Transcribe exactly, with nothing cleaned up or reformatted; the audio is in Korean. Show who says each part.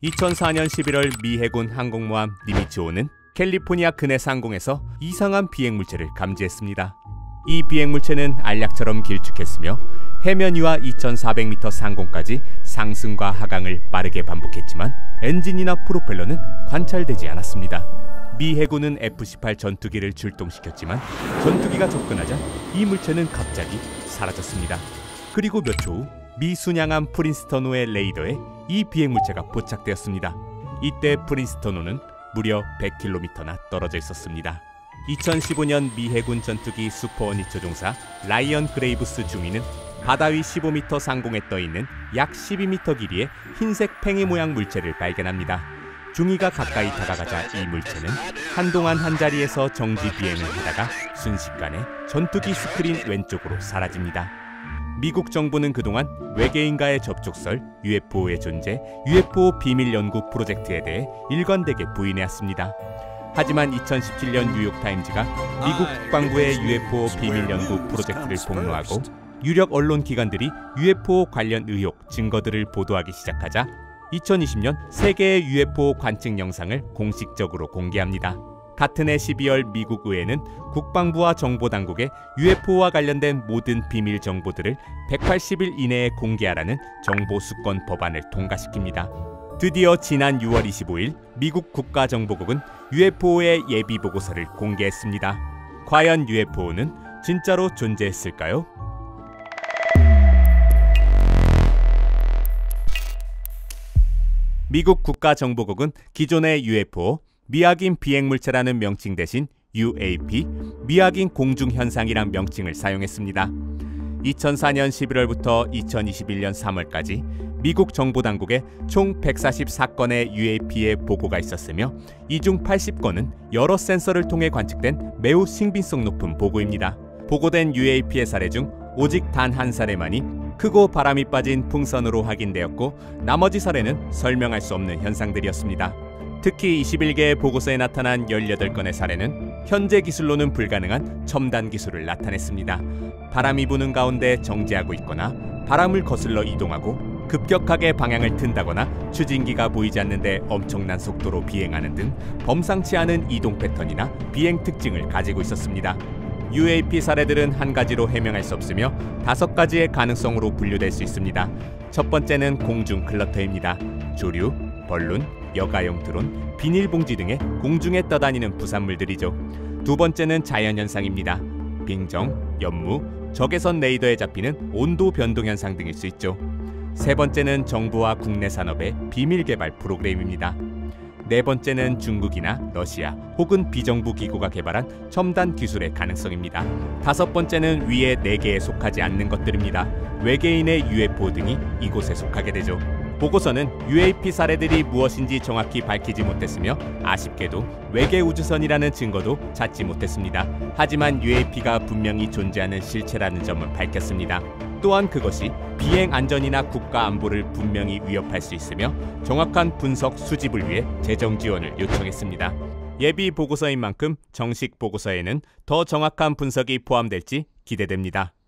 Speaker 1: 이천사 년 십일월 미 해군 항공모함 니미츠호는 캘리포니아 근해사 항공에서 이상한 비행물체를 감지했습니다. 이 비행물체는 알약처럼 길쭉했으며 해면 위와 이천사백 미터 상공까지 상승과 하강을 빠르게 반복했지만 엔진이나 프로펠러는 관찰되지 않았습니다. 미 해군은 에프 십팔 전투기를 출동시켰지만 전투기가 접근하자 이 물체는 갑자기 사라졌습니다. 그리고 몇 초 후 미 순양함 프린스턴호의 레이더에 이 비행물체가 포착되었습니다. 이때 프린스턴호는 무려 백 킬로미터나 떨어져 있었습니다. 이천십오 년 미 해군 전투기 슈퍼어니처 종사 라이언 그레이브스 중위는 바다 위 십오 미터 상공에 떠있는 약 십이 미터 길이의 흰색 팽이 모양 물체를 발견합니다. 중위가 가까이 다가가자 이 물체는 한동안 한자리에서 정지 비행을 하다가 순식간에 전투기 스크린 왼쪽으로 사라집니다. 미국 정부는 그동안 외계인과의 접촉설, 유에프오의 존재, 유에프오 비밀 연구 프로젝트에 대해 일관되게 부인해왔습니다. 하지만 이천십칠 년 뉴욕타임즈가 미국 국방부의 유에프오 비밀 연구 프로젝트를 폭로하고 유력 언론 기관들이 유에프오 관련 의혹, 증거들을 보도하기 시작하자 이천이십 년 세계의 유에프오 관측 영상을 공식적으로 공개합니다. 같은 해 십이월 미국 의회는 국방부와 정보당국에 유에프오와 관련된 모든 비밀 정보들을 백팔십 일 이내에 공개하라는 정보수권 법안을 통과시킵니다. 드디어 지난 유월 이십오일 미국 국가정보국은 유에프오의 예비보고서를 공개했습니다. 과연 유에프오는 진짜로 존재했을까요? 미국 국가정보국은 기존의 유에프오, 미확인 비행물체라는 명칭 대신 유에이피, 미확인 공중현상이란 명칭을 사용했습니다. 이천사 년 십일월부터 이천이십일 년 삼월까지 미국 정보당국에 총 백사십사 건의 유에이피의 보고가 있었으며 이 중 팔십 건은 여러 센서를 통해 관측된 매우 신빙성 높은 보고입니다. 보고된 유에이피의 사례 중 오직 단 한 사례만이 크고 바람이 빠진 풍선으로 확인되었고 나머지 사례는 설명할 수 없는 현상들이었습니다. 특히 이십일 개의 보고서에 나타난 열여덟 건의 사례는 현재 기술로는 불가능한 첨단 기술을 나타냈습니다. 바람이 부는 가운데 정지하고 있거나 바람을 거슬러 이동하고 급격하게 방향을 튼다거나 추진기가 보이지 않는데 엄청난 속도로 비행하는 등 범상치 않은 이동 패턴이나 비행 특징을 가지고 있었습니다. 유에이피 사례들은 한 가지로 해명할 수 없으며 다섯 가지의 가능성으로 분류될 수 있습니다. 첫 번째는 공중 클러터입니다. 조류, 벌룬, 여가용 드론, 비닐봉지 등의 공중에 떠다니는 부산물들이죠. 두 번째는 자연현상입니다. 빙정, 연무, 적외선 레이더에 잡히는 온도 변동 현상 등일 수 있죠. 세 번째는 정부와 국내 산업의 비밀 개발 프로그램입니다. 네 번째는 중국이나 러시아 혹은 비정부 기구가 개발한 첨단 기술의 가능성입니다. 다섯 번째는 위에 네 개에 속하지 않는 것들입니다. 외계인의 유에프오 등이 이곳에 속하게 되죠. 보고서는 유에이피 사례들이 무엇인지 정확히 밝히지 못했으며 아쉽게도 외계 우주선이라는 증거도 찾지 못했습니다. 하지만 유에이피가 분명히 존재하는 실체라는 점은 밝혔습니다. 또한 그것이 비행 안전이나 국가 안보를 분명히 위협할 수 있으며 정확한 분석 수집을 위해 재정 지원을 요청했습니다. 예비 보고서인 만큼 정식 보고서에는 더 정확한 분석이 포함될지 기대됩니다.